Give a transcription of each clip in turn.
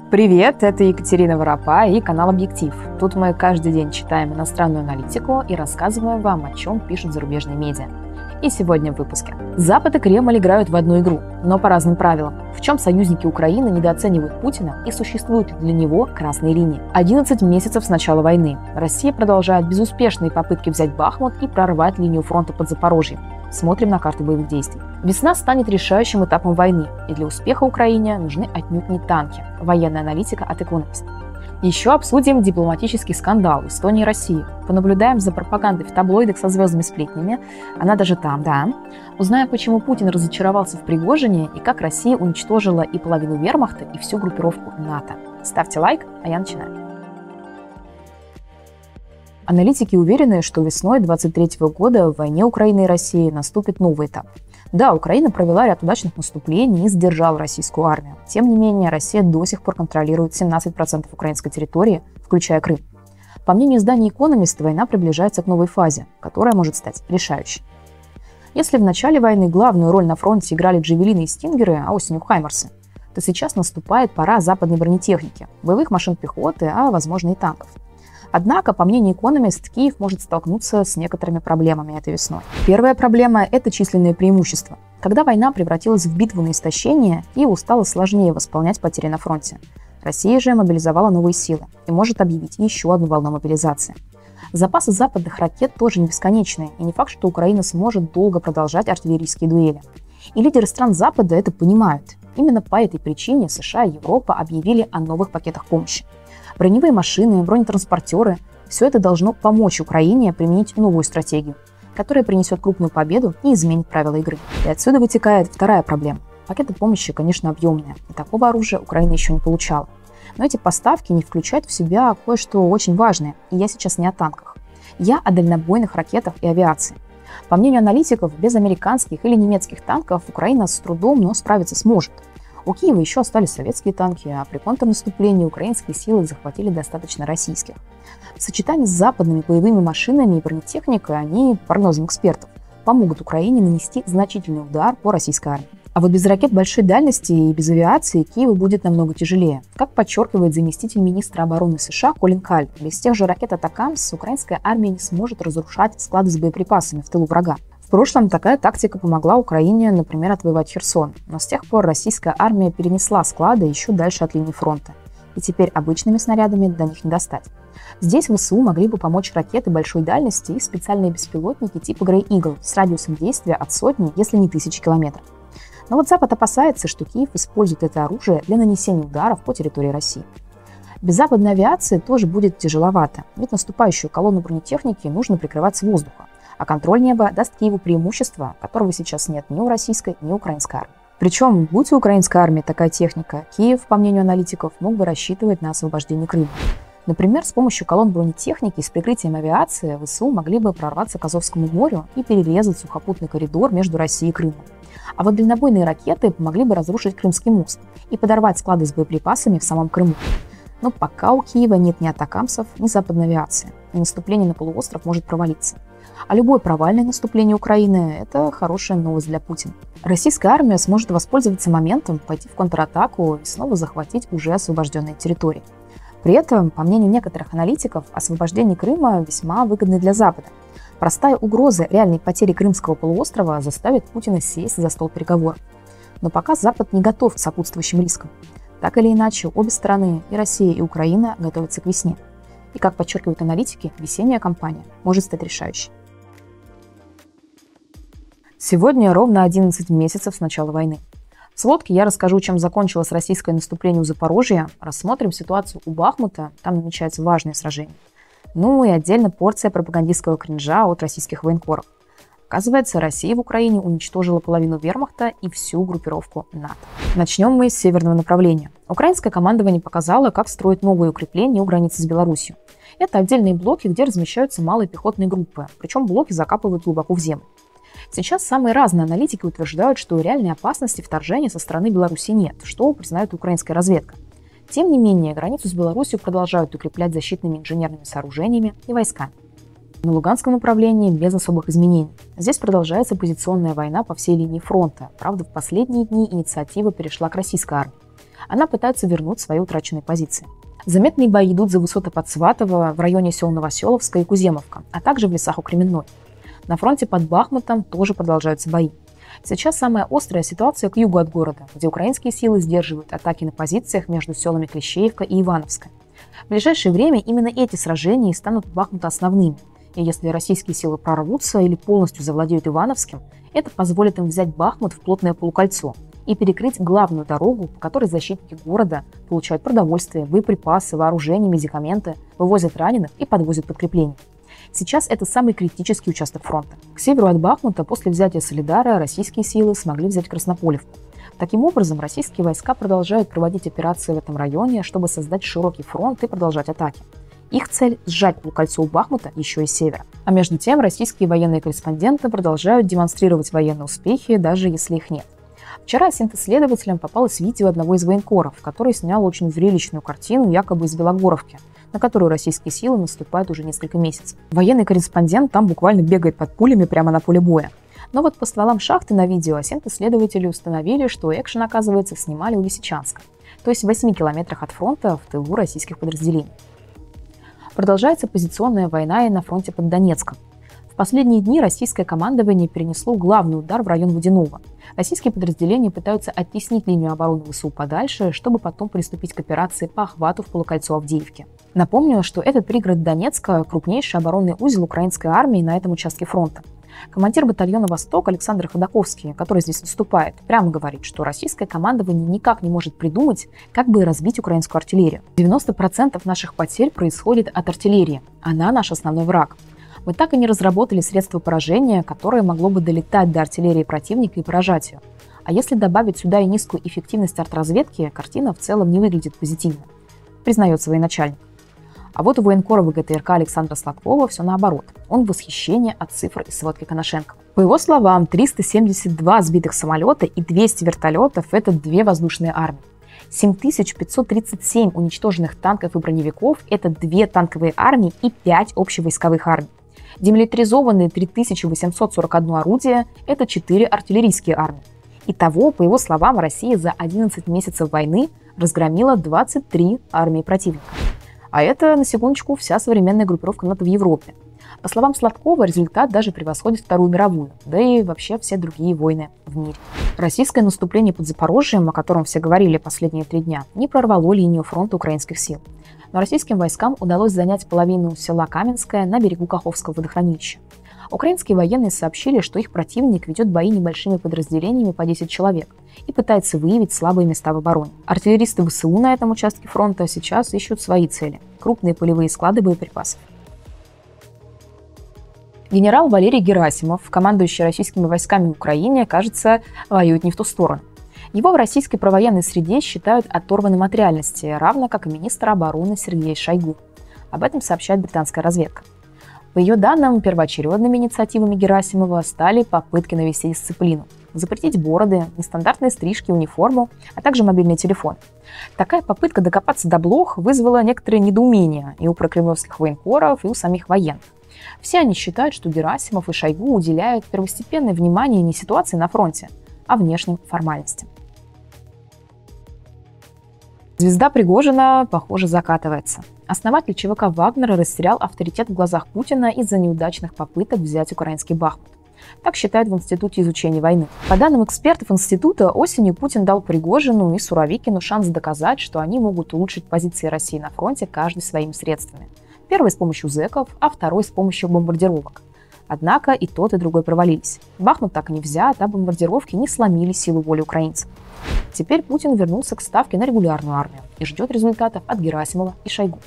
Привет, это Екатерина Воропа и канал «Объектив». Тут мы каждый день читаем иностранную аналитику и рассказываем вам, о чем пишут зарубежные медиа. И сегодня в выпуске. Запад и Кремль играют в одну игру, но по разным правилам. В чем союзники Украины недооценивают Путина и существуют ли для него красные линии? 11 месяцев с начала войны. Россия продолжает безуспешные попытки взять Бахмут и прорвать линию фронта под Запорожьем. Смотрим на карту боевых действий. Весна станет решающим этапом войны, и для успеха Украине нужны отнюдь не танки. Военная аналитика от Economist. Еще обсудим дипломатический скандал Эстонии и России. Понаблюдаем за пропагандой в таблоидах со звездными сплетнями. Она даже там, да. Узнаем, почему Путин разочаровался в Пригожине и как Россия уничтожила и половину вермахта, и всю группировку НАТО. Ставьте лайк, а я начинаю. Аналитики уверены, что весной 2023 года в войне Украины и России наступит новый этап. Да, Украина провела ряд удачных наступлений и сдержала российскую армию. Тем не менее, Россия до сих пор контролирует 17% украинской территории, включая Крым. По мнению издания Economist, война приближается к новой фазе, которая может стать решающей. Если в начале войны главную роль на фронте играли джавелины и стингеры, а осенью хаймарсы, то сейчас наступает пора западной бронетехники, боевых машин пехоты, а возможно и танков. Однако, по мнению Economist, Киев может столкнуться с некоторыми проблемами этой весной. Первая проблема – это численные преимущества. Когда война превратилась в битву на истощение, Киеву стало сложнее восполнять потери на фронте. Россия же мобилизовала новые силы и может объявить еще одну волну мобилизации. Запасы западных ракет тоже не бесконечные, и не факт, что Украина сможет долго продолжать артиллерийские дуэли. И лидеры стран Запада это понимают. Именно по этой причине США и Европа объявили о новых пакетах помощи. Броневые машины, бронетранспортеры – все это должно помочь Украине применить новую стратегию, которая принесет крупную победу и изменит правила игры. И отсюда вытекает вторая проблема. Пакеты помощи, конечно, объемные, и такого оружия Украина еще не получала. Но эти поставки не включают в себя кое-что очень важное, и я сейчас не о танках. Я о дальнобойных ракетах и авиации. По мнению аналитиков, без американских или немецких танков Украина с трудом, но справиться сможет. У Киева еще остались советские танки, а при контрнаступлении украинские силы захватили достаточно российских. В сочетании с западными боевыми машинами и бронетехникой они, по прогнозам экспертов, помогут Украине нанести значительный удар по российской армии. А вот без ракет большой дальности и без авиации Киеву будет намного тяжелее. Как подчеркивает заместитель министра обороны США Колин Кальп, без тех же ракет «Атакамс» украинская армия не сможет разрушать склады с боеприпасами в тылу врага. В прошлом такая тактика помогла Украине, например, отвоевать Херсон, но с тех пор российская армия перенесла склады еще дальше от линии фронта, и теперь обычными снарядами до них не достать. Здесь ВСУ могли бы помочь ракеты большой дальности и специальные беспилотники типа Grey Eagle с радиусом действия от сотни, если не тысячи километров. Но вот Запад опасается, что Киев использует это оружие для нанесения ударов по территории России. Без западной авиации тоже будет тяжеловато, ведь наступающую колонну бронетехники нужно прикрывать с воздуха, а контроль неба даст Киеву преимущество, которого сейчас нет ни у российской, ни у украинской армии. Причем, будь у украинской армии такая техника, Киев, по мнению аналитиков, мог бы рассчитывать на освобождение Крыма. Например, с помощью колонн бронетехники с прикрытием авиации ВСУ могли бы прорваться к Азовскому морю и перерезать сухопутный коридор между Россией и Крымом. А вот дальнобойные ракеты помогли бы разрушить Крымский мост и подорвать склады с боеприпасами в самом Крыму. Но пока у Киева нет ни атакамсов, ни западной авиации, и наступление на полуостров может провалиться. А любое провальное наступление Украины – это хорошая новость для Путина. Российская армия сможет воспользоваться моментом, пойти в контратаку и снова захватить уже освобожденные территории. При этом, по мнению некоторых аналитиков, освобождение Крыма весьма выгодно для Запада. Простая угроза реальной потери Крымского полуострова заставит Путина сесть за стол переговоров. Но пока Запад не готов к сопутствующим рискам. Так или иначе, обе стороны, и Россия, и Украина, готовятся к весне. И, как подчеркивают аналитики, весенняя кампания может стать решающей. Сегодня ровно 11 месяцев с начала войны. В сводке я расскажу, чем закончилось российское наступление у Запорожья, рассмотрим ситуацию у Бахмута, там намечается важное сражение. Ну и отдельно порция пропагандистского кринжа от российских военкоров. Оказывается, Россия в Украине уничтожила половину вермахта и всю группировку НАТО. Начнем мы с северного направления. Украинское командование показало, как строить новые укрепления у границы с Беларусью. Это отдельные блоки, где размещаются малые пехотные группы, причем блоки закапывают глубоко в землю. Сейчас самые разные аналитики утверждают, что реальной опасности вторжения со стороны Беларуси нет, что признает украинская разведка. Тем не менее, границу с Беларусью продолжают укреплять защитными инженерными сооружениями и войсками. На Луганском направлении без особых изменений. Здесь продолжается позиционная война по всей линии фронта. Правда, в последние дни инициатива перешла к российской армии. Она пытается вернуть свои утраченные позиции. Заметные бои идут за высоты под Сватово в районе сел Новоселовска и Куземовка, а также в лесах у Кременной. На фронте под Бахмутом тоже продолжаются бои. Сейчас самая острая ситуация к югу от города, где украинские силы сдерживают атаки на позициях между селами Клещеевка и Ивановская. В ближайшее время именно эти сражения и станут Бахмута основными. И если российские силы прорвутся или полностью завладеют Ивановским, это позволит им взять Бахмут в плотное полукольцо и перекрыть главную дорогу, по которой защитники города получают продовольствие, боеприпасы, вооружение, медикаменты, вывозят раненых и подвозят подкрепления. Сейчас это самый критический участок фронта. К северу от Бахмута после взятия Солидара российские силы смогли взять Краснополевку. Таким образом, российские войска продолжают проводить операции в этом районе, чтобы создать широкий фронт и продолжать атаки. Их цель – сжать полукольцо у Бахмута еще и с севера. А между тем, российские военные корреспонденты продолжают демонстрировать военные успехи, даже если их нет. Вчера синт-исследователям попалось видео одного из военкоров, который снял очень зрелищную картину якобы из Белогоровки, на которую российские силы наступают уже несколько месяцев. Военный корреспондент там буквально бегает под пулями прямо на поле боя. Но вот по стволам шахты на видео синт-исследователи установили, что экшен, оказывается, снимали у Лисичанска, то есть в 8 километрах от фронта в тылу российских подразделений. Продолжается позиционная война и на фронте под Донецком. В последние дни российское командование перенесло главный удар в район Водяного. Российские подразделения пытаются оттеснить линию обороны ВСУ подальше, чтобы потом приступить к операции по охвату в полукольцо Авдеевки. Напомню, что этот пригород Донецка – крупнейший оборонный узел украинской армии на этом участке фронта. Командир батальона «Восток» Александр Ходаковский, который здесь выступает, прямо говорит, что российское командование никак не может придумать, как бы разбить украинскую артиллерию. 90% наших потерь происходит от артиллерии. Она наш основной враг. Мы так и не разработали средство поражения, которое могло бы долетать до артиллерии противника и поражать ее. А если добавить сюда и низкую эффективность артразведки, картина в целом не выглядит позитивно, признается военачальник. А вот у военкора ВГТРК Александра Сладкова все наоборот. Он в восхищении от цифр из сводки Коношенко. По его словам, 372 сбитых самолета и 200 вертолетов – это две воздушные армии. 7537 уничтоженных танков и броневиков – это две танковые армии и 5 общевойсковых армий. Демилитаризованные 3841 орудие – это 4 артиллерийские армии. Итого, по его словам, Россия за 11 месяцев войны разгромила 23 армии противника. А это, на секундочку, вся современная группировка НАТО в Европе. По словам Сладкова, результат даже превосходит Вторую мировую, да и вообще все другие войны в мире. Российское наступление под Запорожьем, о котором все говорили последние 3 дня, не прорвало линию фронта украинских сил. Но российским войскам удалось занять половину села Каменское на берегу Каховского водохранилища. Украинские военные сообщили, что их противник ведет бои небольшими подразделениями по 10 человек и пытается выявить слабые места в обороне. Артиллеристы ВСУ на этом участке фронта сейчас ищут свои цели – крупные полевые склады боеприпасов. Генерал Валерий Герасимов, командующий российскими войсками в Украине, кажется, воюет не в ту сторону. Его в российской провоенной среде считают оторванным от реальности, равно как и министр обороны Сергей Шойгу. Об этом сообщает британская разведка. По ее данным, первоочередными инициативами Герасимова стали попытки навести дисциплину, запретить бороды, нестандартные стрижки, униформу, а также мобильный телефон. Такая попытка докопаться до блох вызвала некоторые недоумения и у прокремлевских военкоров, и у самих военных. Все они считают, что Герасимов и Шойгу уделяют первостепенное внимание не ситуации на фронте, а внешним формальностям. Звезда Пригожина, похоже, закатывается. Основатель ЧВК Вагнера растерял авторитет в глазах Путина из-за неудачных попыток взять украинский Бахмут. Так считают в Институте изучения войны. По данным экспертов института, осенью Путин дал Пригожину и Суровикину шанс доказать, что они могут улучшить позиции России на фронте каждый своими средствами. Первый с помощью зэков, а второй с помощью бомбардировок. Однако и тот, и другой провалились. Бахмут так и не взят, а бомбардировки не сломили силу воли украинцев. Теперь Путин вернулся к ставке на регулярную армию и ждет результатов от Герасимова и Шойгу.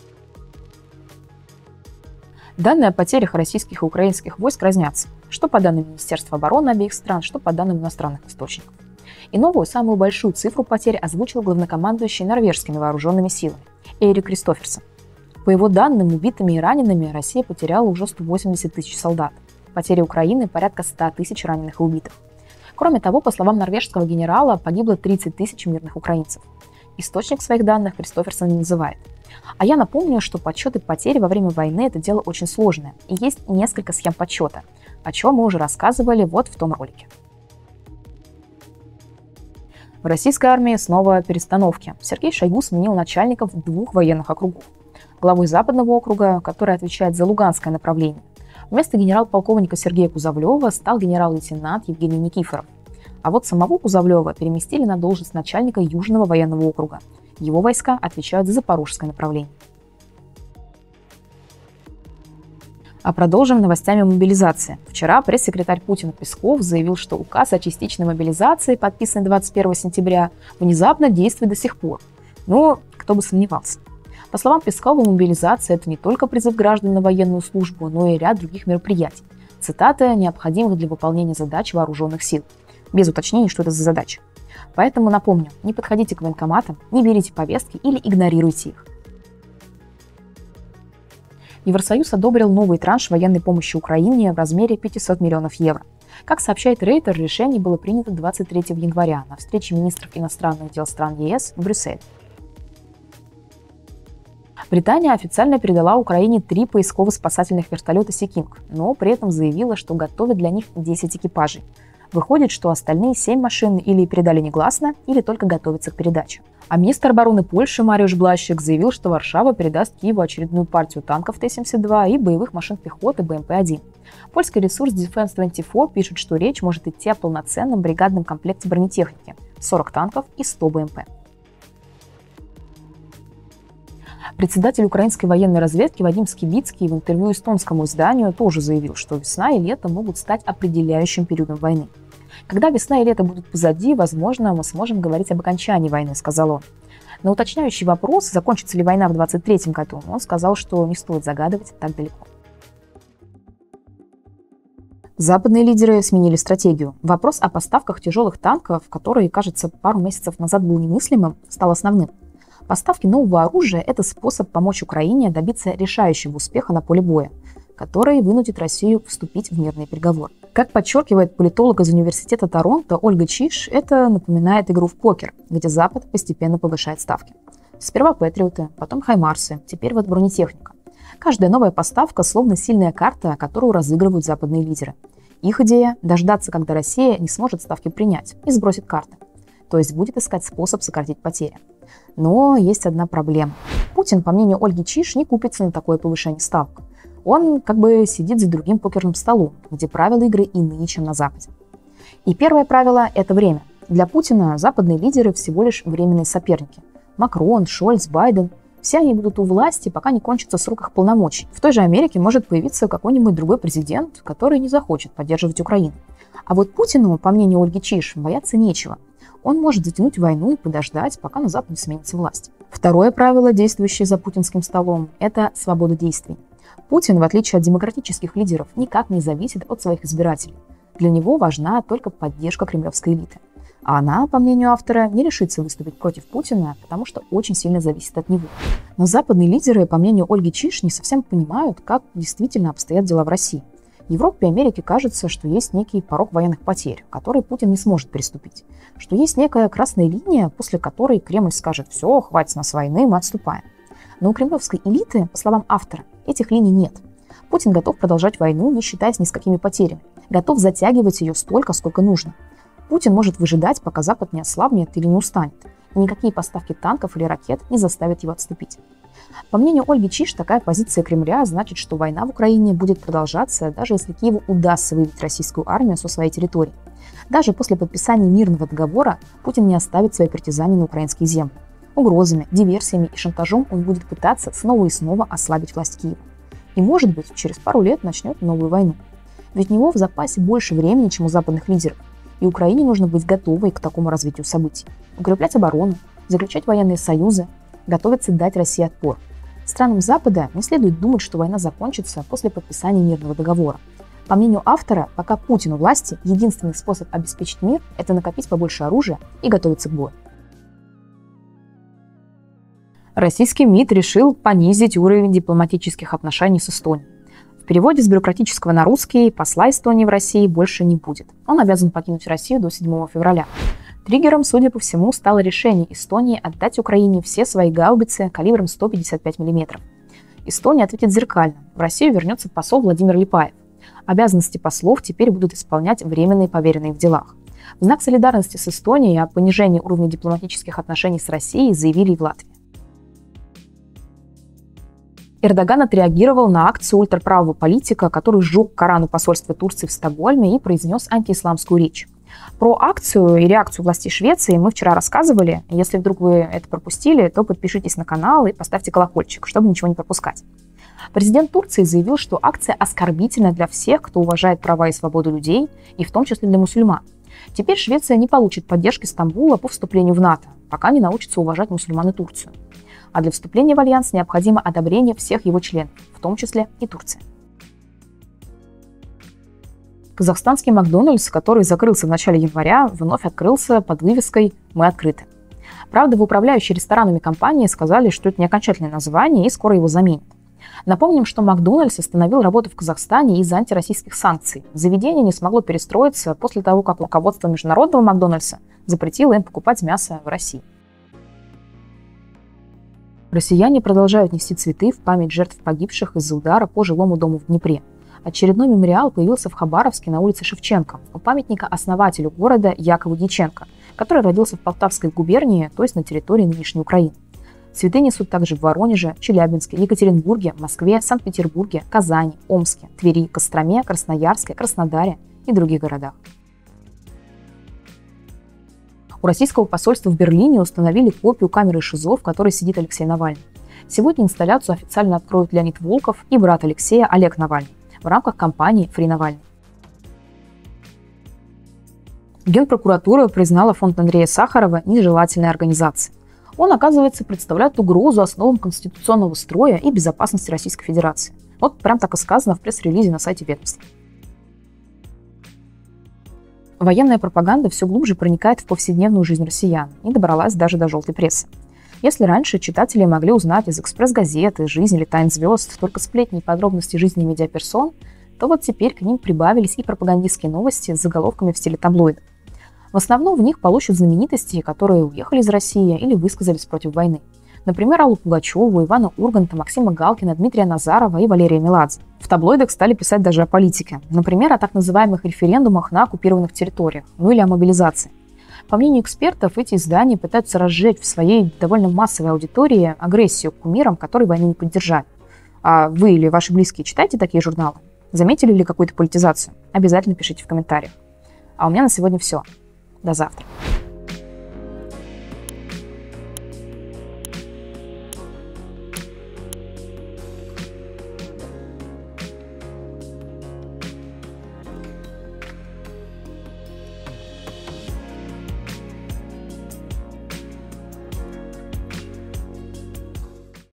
Данные о потерях российских и украинских войск разнятся, что по данным Министерства обороны обеих стран, что по данным иностранных источников. И новую, самую большую цифру потерь озвучил главнокомандующий норвежскими вооруженными силами Эрик Кристоферсон. По его данным, убитыми и ранеными Россия потеряла уже 180 тысяч солдат. Потери Украины – порядка 100 тысяч раненых и убитых. Кроме того, по словам норвежского генерала, погибло 30 тысяч мирных украинцев. Источник своих данных Кристоферсон не называет. А я напомню, что подсчеты потерь во время войны – это дело очень сложное, и есть несколько схем подсчета, о чем мы уже рассказывали вот в том ролике. В российской армии снова перестановки. Сергей Шойгу сменил начальников 2 военных округов. Главой Западного округа, который отвечает за Луганское направление, вместо генерал-полковника Сергея Кузовлева стал генерал-лейтенант Евгений Никифоров. А вот самого Кузовлева переместили на должность начальника Южного военного округа. Его войска отвечают за Запорожское направление. А продолжим новостями мобилизации. Вчера пресс-секретарь Путина Песков заявил, что указ о частичной мобилизации, подписанный 21 сентября, внезапно действует до сих пор. Но кто бы сомневался. По словам Пескова, мобилизация – это не только призыв граждан на военную службу, но и ряд других мероприятий. Цитата: необходимых для выполнения задач вооруженных сил. Без уточнений, что это за задача. Поэтому напомню, не подходите к военкоматам, не берите повестки или игнорируйте их. Евросоюз одобрил новый транш военной помощи Украине в размере 500 миллионов евро. Как сообщает Рейтер, решение было принято 23 января на встрече министров иностранных дел стран ЕС в Брюсселе. Британия официально передала Украине 3 поисково-спасательных вертолета Sea King, но при этом заявила, что готовит для них 10 экипажей. Выходит, что остальные 7 машин или передали негласно, или только готовятся к передаче. А министр обороны Польши Мариуsz Błaszczak заявил, что Варшава передаст Киеву очередную партию танков Т-72 и боевых машин пехоты БМП-1. Польский ресурс Defense24 пишет, что речь может идти о полноценном бригадном комплекте бронетехники – 40 танков и 100 БМП. Председатель украинской военной разведки Вадим Скибицкий в интервью эстонскому изданию тоже заявил, что весна и лето могут стать определяющим периодом войны. Когда весна и лето будут позади, возможно, мы сможем говорить об окончании войны, сказал он. На уточняющий вопрос, закончится ли война в 2023 году, он сказал, что не стоит загадывать так далеко. Западные лидеры сменили стратегию. Вопрос о поставках тяжелых танков, который, кажется, пару месяцев назад был немыслимым, стал основным. Поставки нового оружия – это способ помочь Украине добиться решающего успеха на поле боя, который вынудит Россию вступить в мирные переговоры. Как подчеркивает политолог из университета Торонто Ольга Чиш, это напоминает игру в покер, где Запад постепенно повышает ставки. Сперва Патриоты, потом Хаймарсы, теперь вот бронетехника. Каждая новая поставка словно сильная карта, которую разыгрывают западные лидеры. Их идея – дождаться, когда Россия не сможет ставки принять и сбросит карты. То есть будет искать способ сократить потери. Но есть одна проблема. Путин, по мнению Ольги Чиш, не купится на такое повышение ставок. Он как бы сидит за другим покерным столом, где правила игры иные, чем на Западе. И первое правило – это время. Для Путина западные лидеры всего лишь временные соперники. Макрон, Шольц, Байден – все они будут у власти, пока не кончится срок их полномочий. В той же Америке может появиться какой-нибудь другой президент, который не захочет поддерживать Украину. А вот Путину, по мнению Ольги Чиш, бояться нечего. Он может затянуть войну и подождать, пока на Западе сменится власть. Второе правило, действующее за путинским столом – это свобода действий. Путин, в отличие от демократических лидеров, никак не зависит от своих избирателей. Для него важна только поддержка кремлевской элиты. А она, по мнению автора, не решится выступить против Путина, потому что очень сильно зависит от него. Но западные лидеры, по мнению Ольги Чиш, не совсем понимают, как действительно обстоят дела в России. Европе и Америке кажется, что есть некий порог военных потерь, который Путин не сможет переступить. Что есть некая красная линия, после которой Кремль скажет: все, хватит нас войны, мы отступаем. Но у кремлевской элиты, по словам автора, этих линий нет. Путин готов продолжать войну, не считаясь ни с какими потерями. Готов затягивать ее столько, сколько нужно. Путин может выжидать, пока Запад не ослабнет или не устанет. И никакие поставки танков или ракет не заставят его отступить. По мнению Ольги Чиш, такая позиция Кремля значит, что война в Украине будет продолжаться, даже если Киеву удастся выбить российскую армию со своей территории. Даже после подписания мирного договора Путин не оставит свои притязания на украинские земли. Угрозами, диверсиями и шантажом он будет пытаться снова и снова ослабить власть Киева. И, может быть, через пару лет начнет новую войну. Ведь у него в запасе больше времени, чем у западных лидеров. И Украине нужно быть готовой к такому развитию событий. Укреплять оборону, заключать военные союзы, готовиться дать России отпор. Странам Запада не следует думать, что война закончится после подписания мирного договора. По мнению автора, пока Путин у власти, единственный способ обеспечить мир – это накопить побольше оружия и готовиться к бою. Российский МИД решил понизить уровень дипломатических отношений с Эстонией. В переводе с бюрократического на русский посла Эстонии в России больше не будет. Он обязан покинуть Россию до 7 февраля. Триггером, судя по всему, стало решение Эстонии отдать Украине все свои гаубицы калибром 155 мм. Эстония ответит зеркально. В Россию вернется посол Владимир Липаев. Обязанности послов теперь будут исполнять временные поверенные в делах. В знак солидарности с Эстонией о понижении уровня дипломатических отношений с Россией заявили и в Латвии. Эрдоган отреагировал на акцию ультраправого политика, который сжег Коран у посольства Турции в Стокгольме и произнес антиисламскую речь. Про акцию и реакцию властей Швеции мы вчера рассказывали. Если вдруг вы это пропустили, то подпишитесь на канал и поставьте колокольчик, чтобы ничего не пропускать. Президент Турции заявил, что акция оскорбительна для всех, кто уважает права и свободу людей, и в том числе для мусульман. Теперь Швеция не получит поддержки Стамбула по вступлению в НАТО, пока не научится уважать мусульман и Турцию. А для вступления в альянс необходимо одобрение всех его членов, в том числе и Турции. Казахстанский Макдональдс, который закрылся в начале января, вновь открылся под вывеской «Мы открыты». Правда, в управляющей ресторанами компании сказали, что это не окончательное название и скоро его заменят. Напомним, что Макдональдс остановил работу в Казахстане из-за антироссийских санкций. Заведение не смогло перестроиться после того, как руководство международного Макдональдса запретило им покупать мясо в России. Россияне продолжают нести цветы в память жертв погибших из-за удара по жилому дому в Днепре. Очередной мемориал появился в Хабаровске на улице Шевченко, у памятника основателю города Якову Дьяченко, который родился в Полтавской губернии, то есть на территории нынешней Украины. Цветы несут также в Воронеже, Челябинске, Екатеринбурге, Москве, Санкт-Петербурге, Казани, Омске, Твери, Костроме, Красноярске, Краснодаре и других городах. У российского посольства в Берлине установили копию камеры ШИЗО, в которой сидит Алексей Навальный. Сегодня инсталляцию официально откроют Леонид Волков и брат Алексея Олег Навальный в рамках кампании «Фри Навальный». Генпрокуратура признала фонд Андрея Сахарова нежелательной организацией. Он, оказывается, представляет угрозу основам конституционного строя и безопасности Российской Федерации. Вот прям так и сказано в пресс-релизе на сайте ведомства. Военная пропаганда все глубже проникает в повседневную жизнь россиян и добралась даже до желтой прессы. Если раньше читатели могли узнать из «Экспресс-газеты», «Жизнь» или «Тайн звезд» только сплетни и подробности жизни медиаперсон, то вот теперь к ним прибавились и пропагандистские новости с заголовками в стиле таблоида. В основном в них получат знаменитости, которые уехали из России или высказались против войны. Например, Аллу Пугачеву, Ивана Урганта, Максима Галкина, Дмитрия Назарова и Валерия Меладзе. В таблоидах стали писать даже о политике. Например, о так называемых референдумах на оккупированных территориях, ну или о мобилизации. По мнению экспертов, эти издания пытаются разжечь в своей довольно массовой аудитории агрессию к кумирам, которые войну не поддержали. А вы или ваши близкие читаете такие журналы? Заметили ли какую-то политизацию? Обязательно пишите в комментариях. А у меня на сегодня все. До завтра.